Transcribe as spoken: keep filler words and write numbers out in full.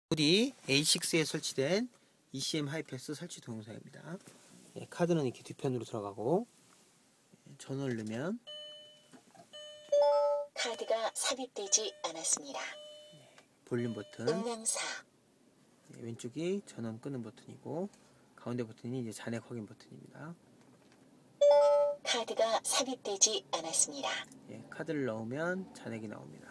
오디 에이 식스에 설치된 이씨엠 하이패스 설치 동영상입니다. 예, 카드는 이렇게 뒤편으로 들어가고, 예, 전원을 넣으면 카드가 삽입되지 않았습니다. 볼륨 버튼, 음향사. 예, 왼쪽이 전원 끄는 버튼이고, 가운데 버튼이 이제 잔액 확인 버튼입니다. 카드가 삽입되지 않았습니다. 예, 카드를 넣으면 잔액이 나옵니다.